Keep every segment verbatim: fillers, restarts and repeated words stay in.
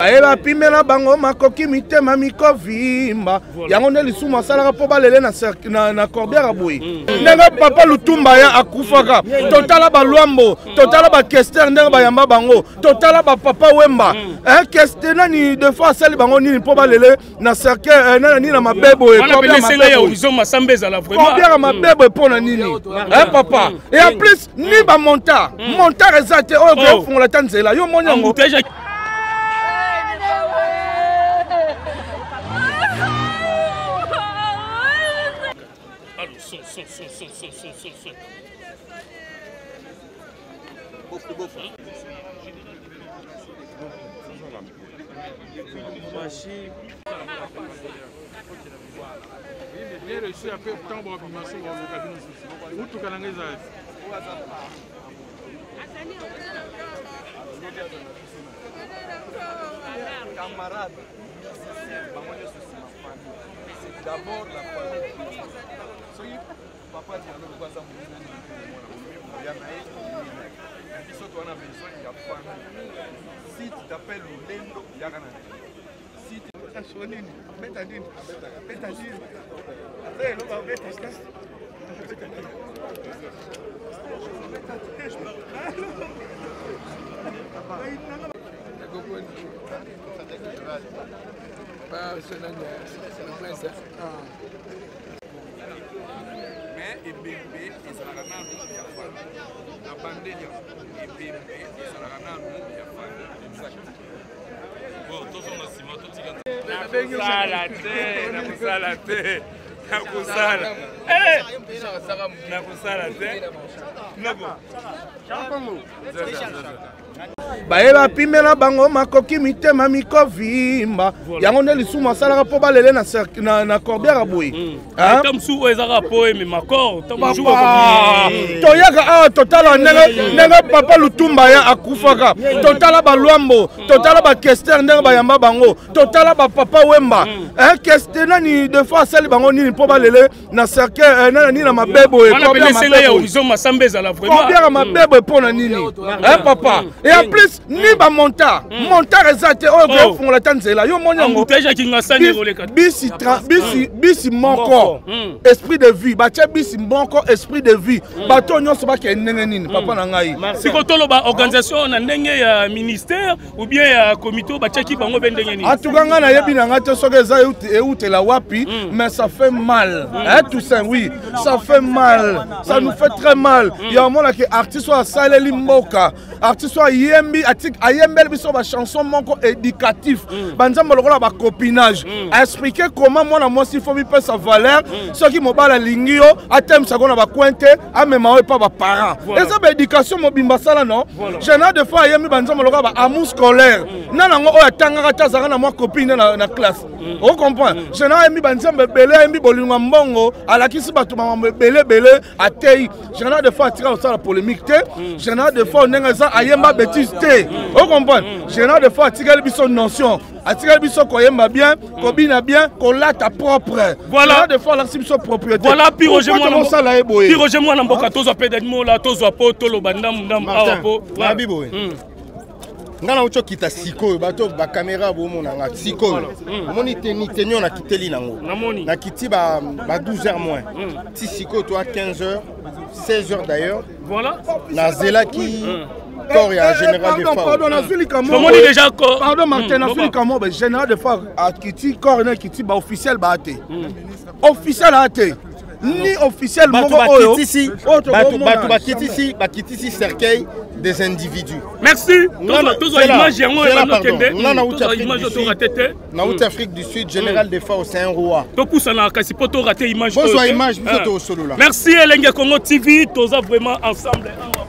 Ayeba pimela bango makoki mitema mikovimba. Yango ne lisumu asalaka po balele na na na corbière boy. Ndenge papa Lutumba ya akufaka. Totala balwambo, totala ba Kester ndenge bayamba bango, totala ba papa Wemba. Eh Kester nani de fois sali bango nini po balele na cercle nani na mabebo e corbière mabebo. Horizon Masambeza la vraiment. Corbière mabebo po na nini? Eh papa. Et en plus ni ba monta, monta rezate o go fungola tanzela. Yo monyango. Son, son, son, son, son, son, son, son. Bof, bof. Bien reçu après tant bon information au cabinet ici. Où tout canangeza. Camarade. D'abord la famille. Soyez papa dit alors quoi ça vous dit il y a naïf il faut toi on a besoin il y a famille si tu t'appelles Lendo il y a rien si tu achonine betadine betadine après on va betadine pas c'est là c'est mais et bébé et ça la nana il y a pas la bande et bébé et ça la nana il y a pas bon tous on a ciment tout il Na kusala te, na kusala te. Na kusala. Eh! Na kusala te. Nako. Chapango. Bayeba pimela bango makoki mitema mikovimba. Yango ne lisumu asalaka po balele na na na corbière boy. Ah tam su ezaka po mais makor tam joue comme toyaka ah totala ndenge ndenge papa Lutumba ya akufaka. Totala balwambo, totala ba Kester ndenge bayamba bango, totala ba papa Wemba. Eh Kester nani de fois sali bango nini po balele na cercle nani na mabebo e corbière mabebo. Horizon Masambeza la vraiment. Corbière mabebo po na nini? Eh papa. Et en plus ni ba monta, monta rezate o go fungola tanzela. Yo monyango. Bisi bisi bisi moko. Esprit de vie, ba tia bisi moko esprit de vie. Ba to nyonso ba ke ndenge nini papa na ngai. Sikotolo ba organisation na ndenge ya ministère ou bien ya comité ba tia ki bango ben ndenge nini. Atukanga na yebi na ngate soke za eutela wapi, mais ça fait mal. Hein tout ça oui, ça fait mal. Ça nous fait très mal. Ya mona ke artiste wa saleli mboka. Artiste wa yembi atik ayembel biso ba chanson moko éducatif. Banzamba lokola ba copinage. Expliquer comment moi na moi si faut mi pe sa valeur, ce qui mobala lingio, atem sa kona ba kwente, amema pa ba parents. Et ça ba éducation mobimba sala non. J'en ai des fois yembi banzamba lokola ba amour scolaire. Nana ngo o tangaka tazaka na moi copine na na classe. On comprend. J'en ai yembi banzamba belé yembi bolinga mbongo, alakisi batu mama belé belé atei. J'en ai des fois tira au sala polémique té. J'en ai des fois ndenga za ayemba bêtise té. On comprend. Général de fois attirer biso notion, attirer biso koyemba bien, kobina bien, kolata propre. Voilà de fois la biso propriété. Voilà piroger moi na ça là eboye. Piroger moi na mboka tozo pe d'animo la tozo po tolo bandam ndam apo. La biboye. Ngana ucho kita siko bato ba caméra bo mona nga siko. Moni teni tenyo na kiteli nango. Na kiti ba ba douze heures moins. Ti siko toi quinze heures, seize heures d'ailleurs. Voilà. Na zela qui corps ya général de fois. Pardon, na fili kamo. Comment dit déjà corps? Pardon Martin, na fili kamo be général de fois a kiti corps na kiti ba officiel ba ate. Officiel ate. Ni officiel moko oyo. Batu batu bakiti si, bakiti si cercueil des individus. Merci. Tous les images yango et na kende. Na na uta image to ratete. Na uta Afrique du Sud, général de fois c'est un roi. To poussa na kasi poto rater image. Bonjour image biso solo là. Merci Elenge Congo T V, toza vraiment ensemble.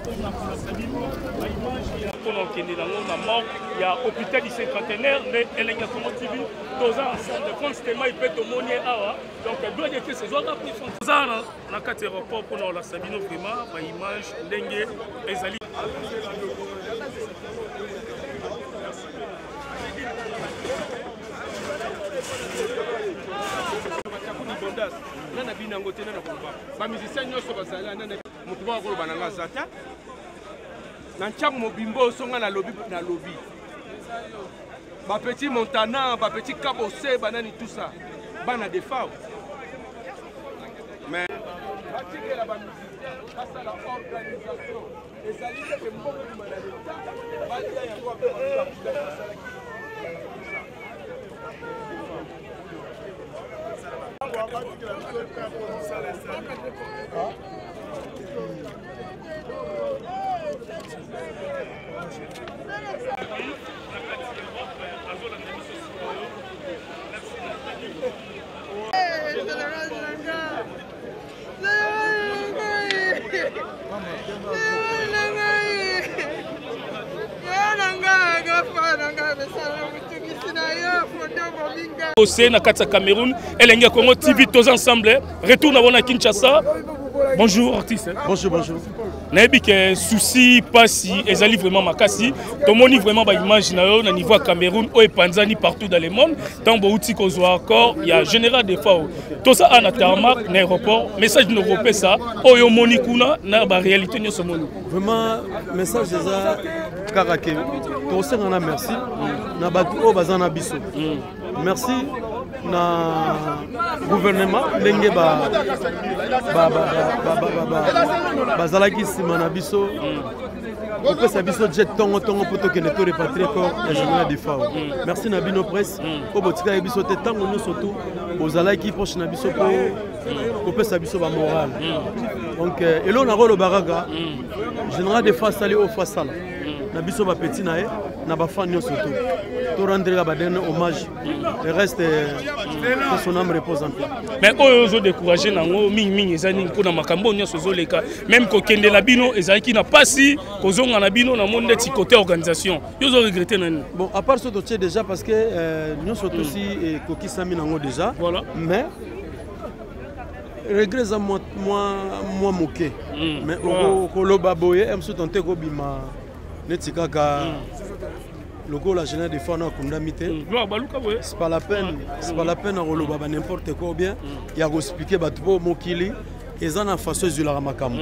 Il y a hôpital du cinquantenaire, mais elle est comme T V, deux ans ensemble, constamment il peut te monnaie awa. Donc il doit dire que ces autres après font ça là, la carte aéroport pour la Sabino vraiment, par image, dengue, ezali. Nana binango tena na komba. Ba musicien nyoso bazala nana mutu ba ko bananga zata. Na ncham mobimbo songa na lobby na lobby. ba petit Montana, ba petit Kabose, banani tout ça. Bana de F A O. Mais la face à la organisation. Et ça dit que moi je m'en Au na kati ya Cameroun, Elenge Congo T V, tous ensemble. Retourne à Kinshasa. Bonjour artiste. Bonjour, bonjour. Nayebi que souci passi, ezali vraiment makasi. Tomoni vraiment ba image na yo na niveau Cameroun ou Panzani partout dans le monde. Tant bouti ko zo encore, il y a général des fois. Tout ça en tarmac, na aéroport, message no repé ça. Oyo moni kuna na ba réalité nyo somoni. Vraiment message déjà karake. To se ngana merci. Na batu o bazana biso. Merci na gouvernement lenge ba ba ba ba ba ba bazalaki sima na biso ko sa biso jet tongo tongo poto que ne to repatrier corps la journée de F A O. Merci na bino presse ko botika biso te tango no surtout bozalaki proche na biso ko ko pesa biso ba moral. Donc elo na rolo baraga général de face aller au face là na biso ba petit na e na ba fan surtout to rendre ba dernier hommage. Le reste que son âme repose en paix. Mais oyo zo décourager nango mingi mingi ezani ko na makambo nyonso zo leka même ko kende la bino ezaki na pasi ko zonga na bino na monde ti côté organisation yo zo regretter nani. Bon à part ce dossier déjà parce que euh, nous sommes aussi et koki sami nango déjà voilà. Mais regret za moi moi moi moqué mais ko ko lo baboye em so tenter ko bima netika ka le goal la général des fois na kundamité. C'est pas la peine, c'est pas la peine à relever n'importe quoi ou bien il y a expliquer ba tout mokili et ça na façon de la makambo.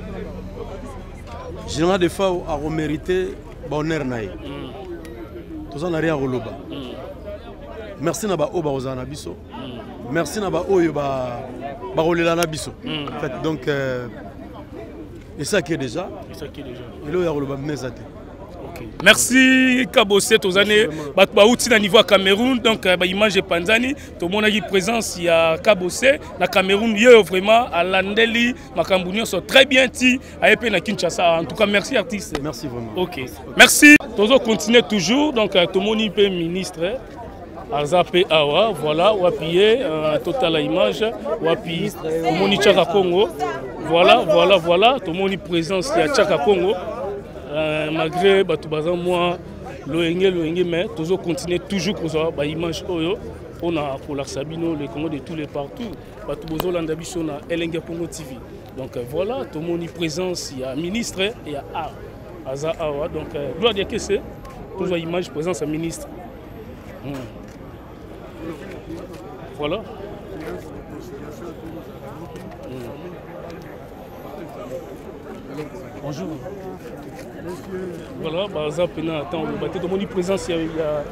Général des fois a remérité bonheur naï. Tout ça n'a rien à relever. Merci na ba o ba ozana biso. Merci na ba o yo ba ba rolela na biso. En fait donc euh, et ça qui est déjà, et ça qui est déjà. Et là il y a relevé mezate. Merci Kabose Tozane Batouti na niveau Cameroun donc bah image Panzani tout le monde a présence il y a Kabose na Cameroun yo vraiment à Landeli Makambunio sont très bien ti à Epé na Kinshasa en tout cas merci artiste. Merci vraiment. OK. Merci. Tozo continue toujours donc tout le monde est ministre Azapé Awa voilà ou appuyer total à image ou appuyer tout le monde Tchaka Congo voilà voilà voilà tout le monde présence il y a Tchaka Congo. Euh, malgré bah, tout bazan moi l'Oenge l'Oenge mais toujours continuer toujours pour ça bah image oyo on a pour la Sabino les Congo de tous les partout bah tout bozo landabiso na Elenge Congo T V donc euh, voilà tout le monde présence il y a ministre et il y a A Aza Awa donc euh, doit dire que c'est toujours image présence à ministre hmm. Voilà hmm. Bonjour. Voilà, bah, ça pena attends, le bateau de mon présence il y a il y a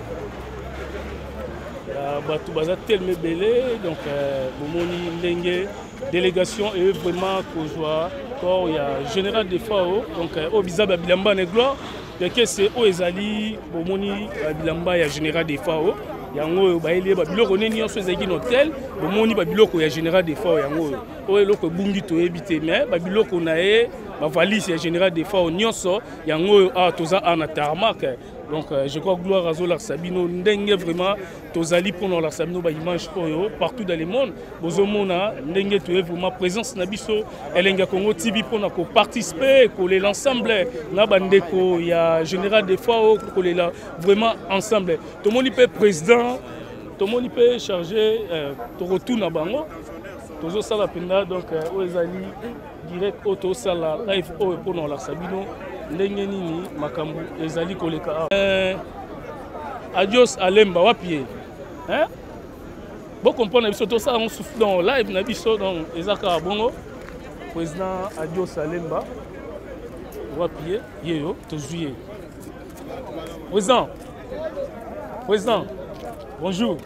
bateau baza tellement belé donc bomoni ndenge délégation et vraiment kozwa corps il y a général de F A O donc au visa Bilamba ne gloire de que c'est au ezali bomoni Bilamba ya général de F A O yango baile babiloko neni nyonso ezaki hôtel bomoni babiloko ya général de F A O yango o eloko bungi to ebité mais babiloko na e ma valise est général des fois au nyonso yango a toza ana tarmac donc euh, je crois gloire à Zola Sabino ndenge vraiment tozali pour la Sabino ba image oyo partout dans le monde bozomona ndenge tu es vraiment présence na biso Elenge Congo T V pour na ko participer ko l'ensemble na bandeko ya général des fois ko la vraiment ensemble tout le monde peut président tout le monde peut charger euh, to retour na bango tozo sala penda donc o ezali direct auto sala live o pour la Sabino ndenge nini makambu ezali koleka euh adios alemba wapi hein bon comprendre biso to ça on souffle dans live na biso donc ezaka bongo président adios alemba wapi yeyo to juillet président Président, bonjour.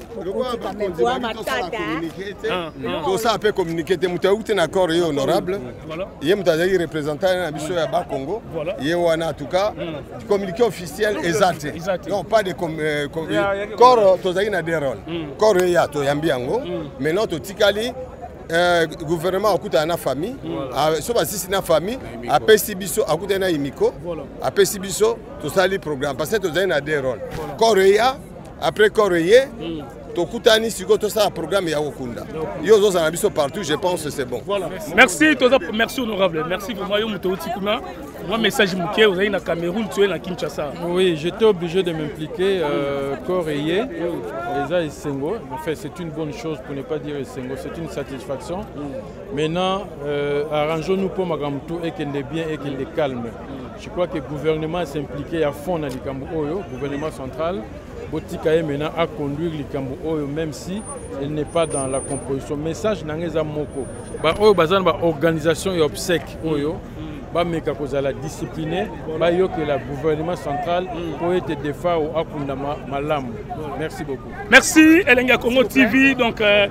Tout ça peut communiquer. Tu as un accord honorable. Il y a un représentant de Congo. Il y a en tout cas un communiqué officiel exact. Non, pas de corps, tu as un rôle. Corps, il y a un biango. Mais non, tu as le gouvernement a une famille. Si c'est une famille, à Pessibiso, à côté de Imiko, à Pessibiso, tu as le programme. Parce que tu as un rôle. Corps, après Corée, Tokutani Sigo, tout ça, programme Yawokunda. Yo zo partout, je pense que c'est bon. Voilà. Merci, merci honorable. Merci pour moi, Moutoutikuna. Moi, message Mouké, vous avez na Cameroun, tu es na Kinshasa. Oui, j'étais obligé de m'impliquer. Euh, Corée, Eza et Sengo. En fait, c'est une bonne chose pour ne pas dire Sengo, c'est une satisfaction. Maintenant, euh, arrangeons-nous pour Magamtou et qu'elle est bien et qu'elle est calme. Je crois que le gouvernement s'est impliqué à fond dans le Cambodge, le gouvernement central. Botika est maintenant à conduire le Cambodge, même si elle n'est pas dans la composition. Message Nangeza Moko. Bah, oh, bazan ba organisation et obsèque oyo. Bah, mais quand vous allez discipliner, bah, yo que le gouvernement central pour être défait au Akunda Malam. Merci beaucoup. Merci Elenga Congo T V. Donc. Euh...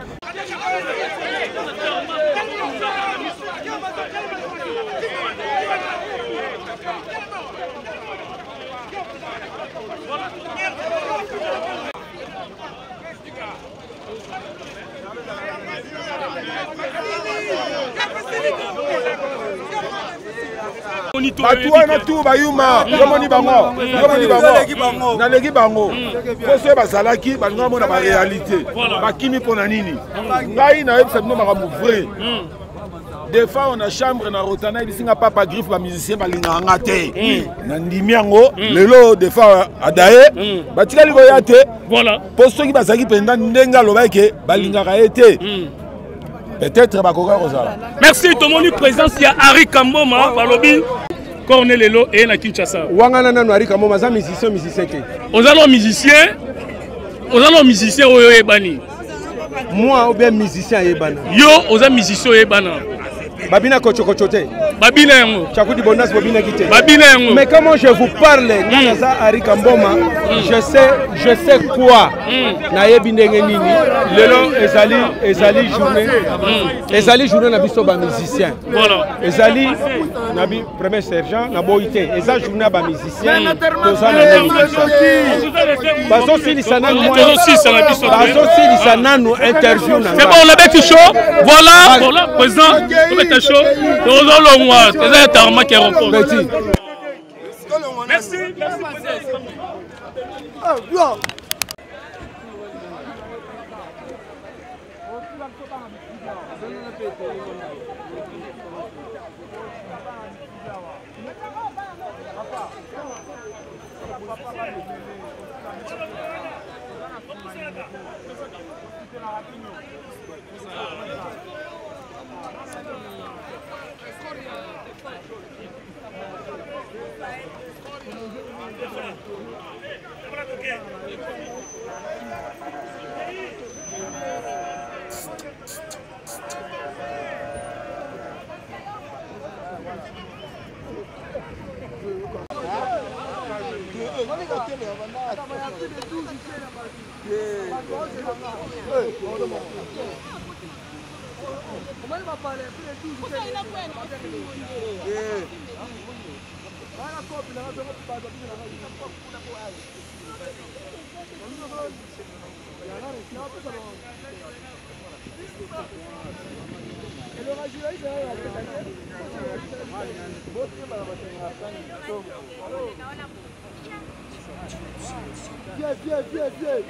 Batou wana tout bayuma yomoni bango yomoni bango na legi bango poso bazalaki balinga mona ba réalité bakimi pona nini ngai na yebisa bino makambo vrai des fois on a chambre na rotana bisinga papa griffe ba musicien balinga ngate na ndimi yango lelo des fois adaye batikali ko yate voilà poso ki bazaki penda ndenga lobake balinga kaete. Peut-être bakoka kozala. Merci tomoni présence ya Harry Kamboma balobi Cornelelo et na Kinshasa. Wangana na Harry Kamboma za musicien musicien ke. Ozalo musicien. Ozalo musicien oyo ebani. Moi ou bien musicien ebana. Yo oza musicien ebana. Babina kochokochote. Babina yango. Chakudi bonus babina kite. Babina yango. Mais comment je vous parle Naza Harry Kamboma, je sais je sais quoi. Na yebi ndenge nini. Lelo ezali ezali journée. Ezali journée na biso ba musicien. Voilà. Ezali na bi premier sergent na boité. Ezali journée ba musicien. Tozana na Baso sili sana moi. Baso sili sana nous interview na. C'est bon, on a bête chaud. Voilà, voilà président. Chaud, merci, merci. Viens, viens, viens, viens.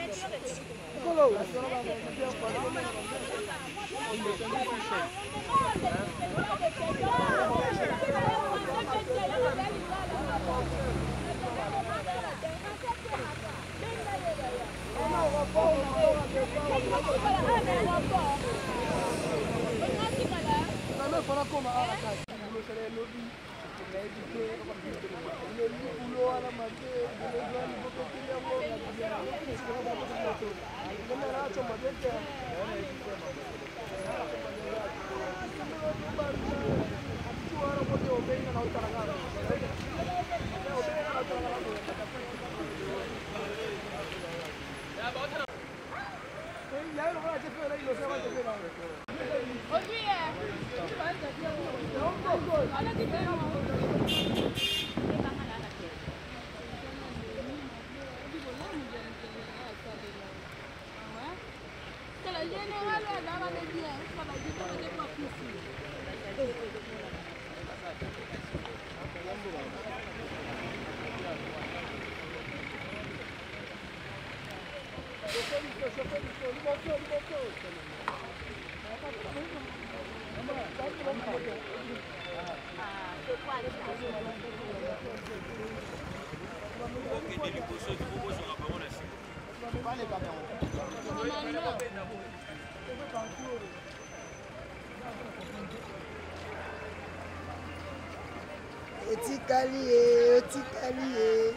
Otikali, otikali.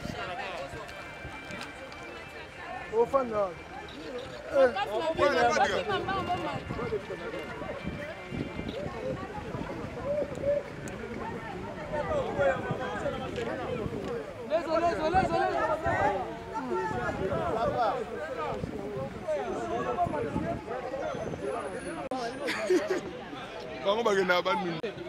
Au fond, non. Comment va gagner la balle?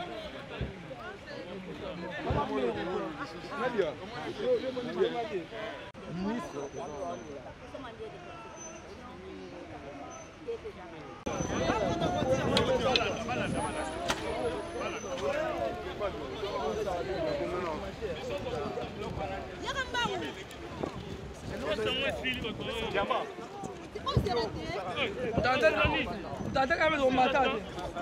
Tata kama ndo matatu.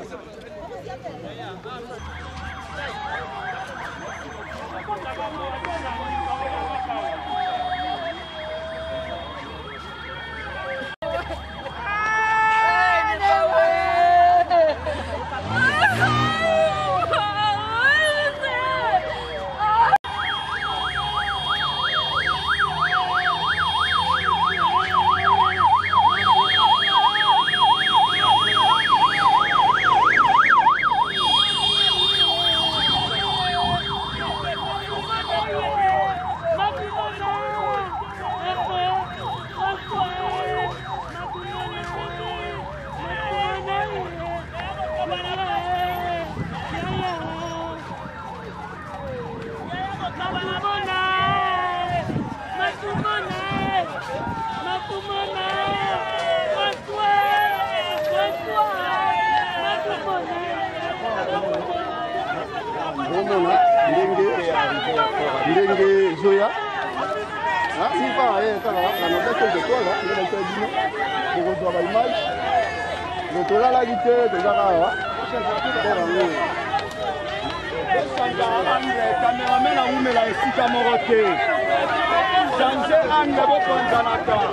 Ndenge Zoya. Ah, si pas, eh, quand on a fait de toi là, il a été dit, on reçoit la image. Donc là, la guitare, de la rara. Caméraman a ouvert la esika morote. Changer angle pour prendre la carte.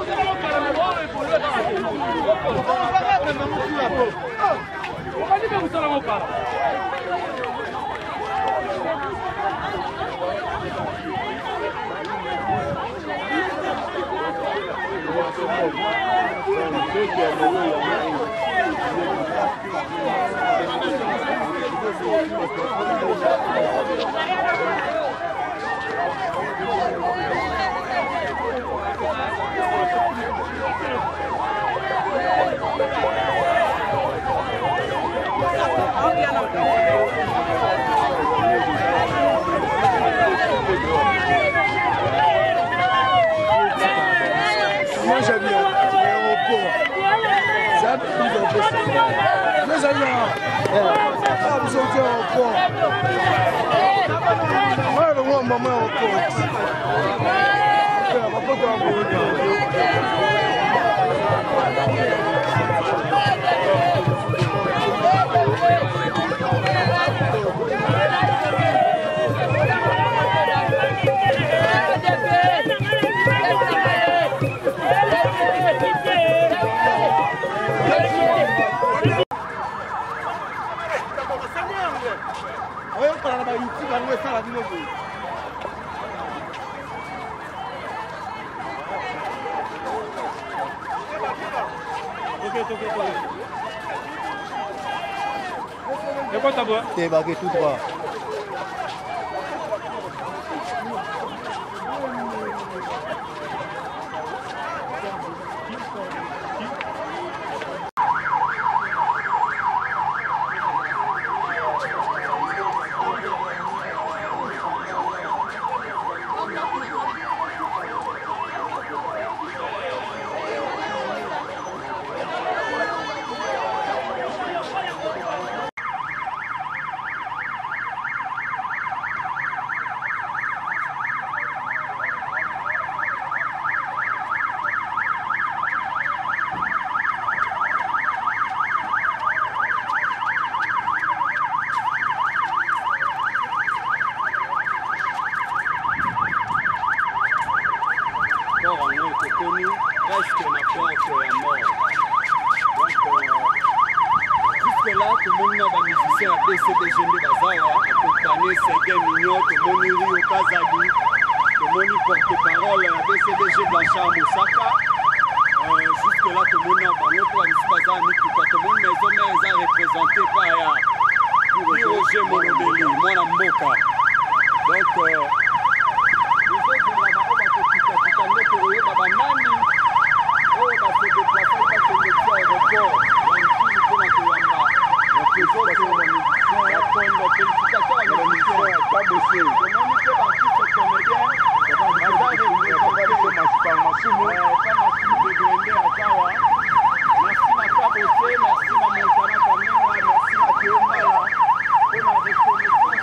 Moi j'aime bien l'aéroport. Ça plus en plus. Mais j'aime bien. Ah, vous sortez en port. Moi, le moi, maman en port. On va pas C'est quoi ta voix? T'es bagué tout droit. tomoni na bamusicien ya B C D G nde bazawa akompane Sege Mignon, tomoni Rio Kazadi, tomoni porte-parole ya B C D G Blanchard Mosaka. Jusque là tomoni na bango mpo bamisi baza mituka, tomoni maison mare eza représente pa ya Roger Molobeli mwana mboka. Donc ezozela bango bakokitakuta nde tokoyeba banani oyo basedeplase basendetia aéroport ya mjini mpona koyamba ya kondo félicitation ya mission ya kabose. tomoni mpe baartiste comédien baza représente masumu degrende akawa. Merci na kabose, merci na montana kamenga, merci na keombala mpona reconnaissance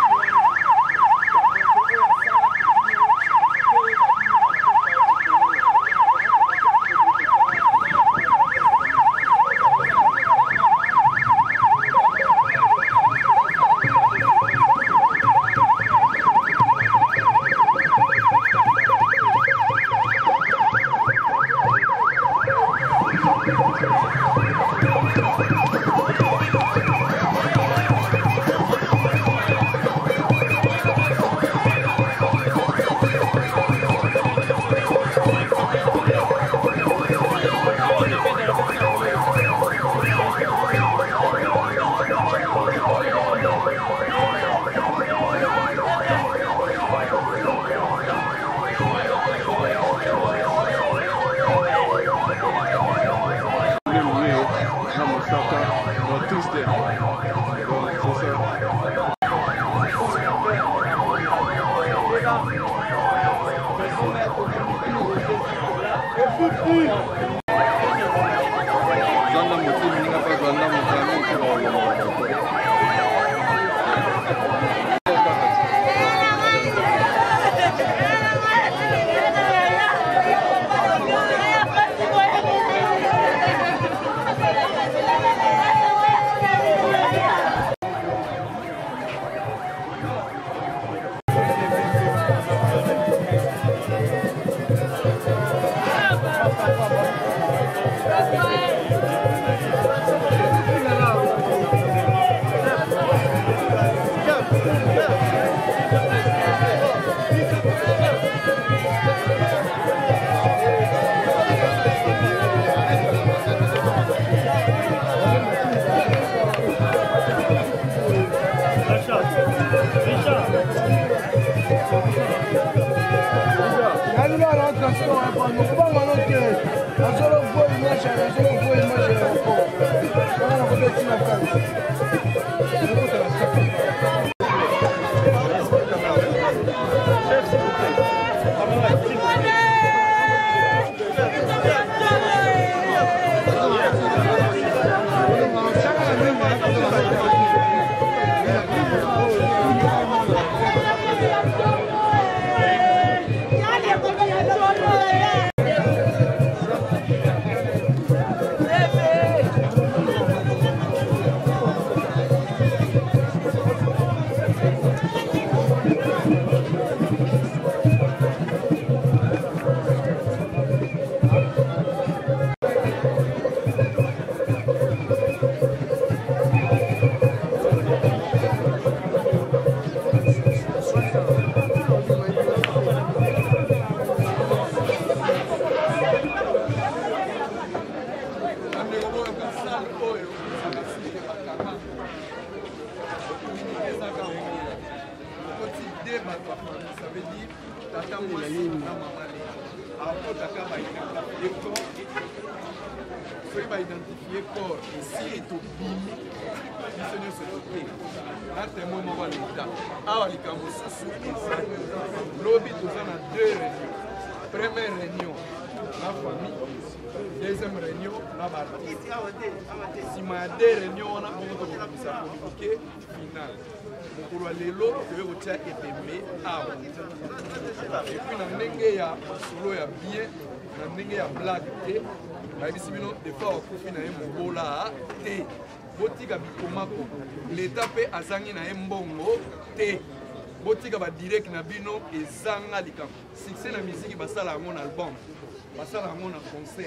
epuis na ndenge ya solo ya bien na ndenge ya blague te bayebisi bino defa wakufi na ye mobola te botika bikomako leta mpe azangi na ye mbongo te botika badirect na bino ezanga likambo succès na miziki basala yango na album basala yango na concert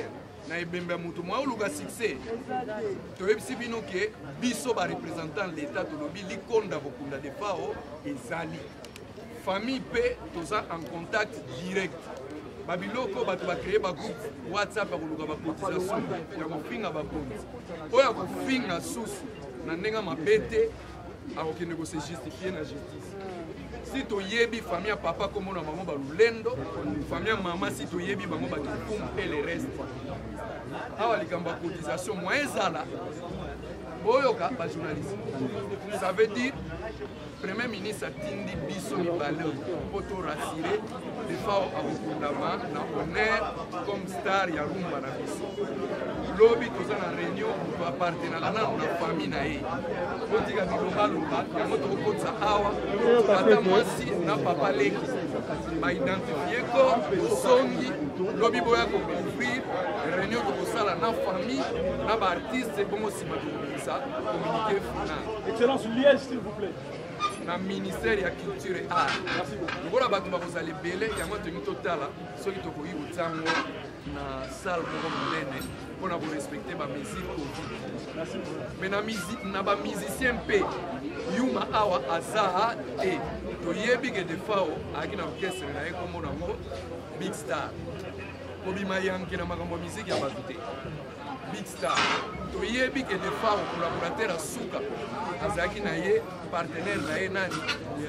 na ebembe ya moto mwa oluka succès toyebisi bino ke biso barepresentant l'état tolobi likonda kokunda de fao ezali famille mpe toza en contact direct babiloko bato bacreye bagroupe whatsapp ya koluka bacotisation ya kofinga bakonzi oyo ya kofinga susu na ndenge mabe te akokende kose justifie na justice si toyebi famille ya papa komona bango balulendo famille ya mama si toyebi bango batukumu mpe le reste awa likambo ya cotisation mwa ezala boyoka bajournaliste ça veut dire premier ministre atindi biso mibale mpo torassire defao akokundama na honneur comme star ya rumba na biso lobi toza na réunion toapartenaka nano na famille na ye otika bilobaloba yango tokokotisa awa tata mwasi na papa leki baidentifie ko songi lobi boya kocouvrir réunion tokosala na famille na baartiste bongo nsima tokobimisa communiqué final. Excellence, liège s'il vous plaît. Na ministère ya culture et art lokola bato bakozala ebele yango tolingi totala soki tokoki kotiango na salle moko monene mpona korespecte bamesure covid mais na bamusicien mpe yuma awa aza te toyebi ke defao ayaki na orchestre na ye kombo nango big star kobima yanke na makambo ya musike ya bato te big star toyebi ke defao collaborateur asuka azalaki na ye partenaire na ye nani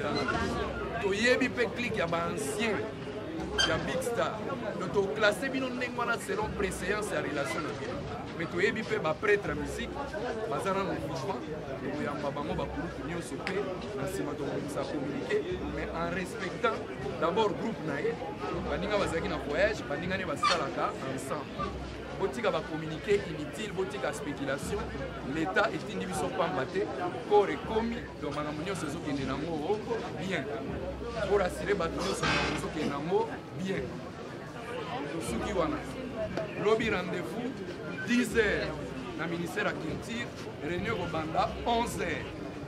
toyebi mpe clique ya baancien ya big star donc toclasse bino ndenge wana selon préséance ya relation na bino mais toyebi mpe baprêtre ya musique baza nano mouvement koyamba bango bakulutu nyonso mpe na nsima tokomisa communiqué mais en respectant d'abord groupe na ye baninga bazalaki na voyage baninga nde basalaka ensemble botika bacommuniqué inutile botika spéculation l'état etindi biso pamba te corps ekomi donc makambo nyonso ezokende nango bien pour assurer bato nyonso makambo ezokende nango bien tosuki wana lobi rendez-vous dix heures na ministère ya culture réunion kobanda onze heures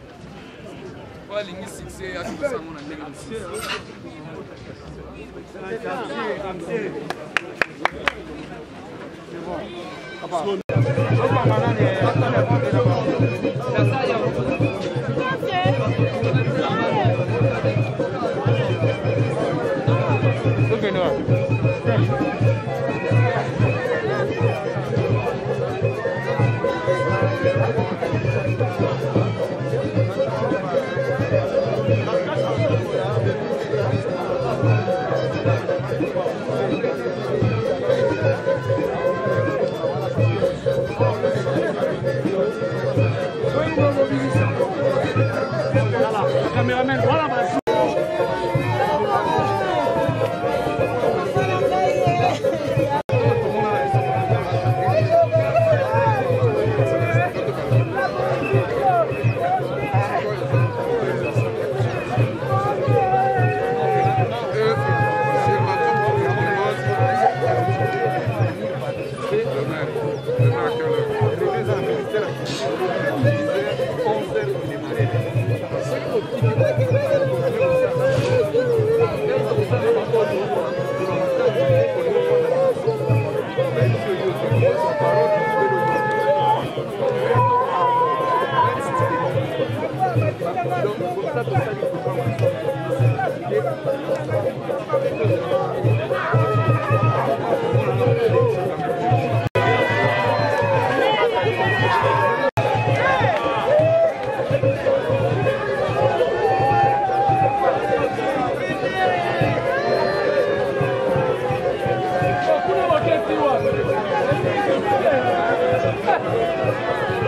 po alingi succès akisango na ndenge mosusu. Caméraman, voilà. Thank you.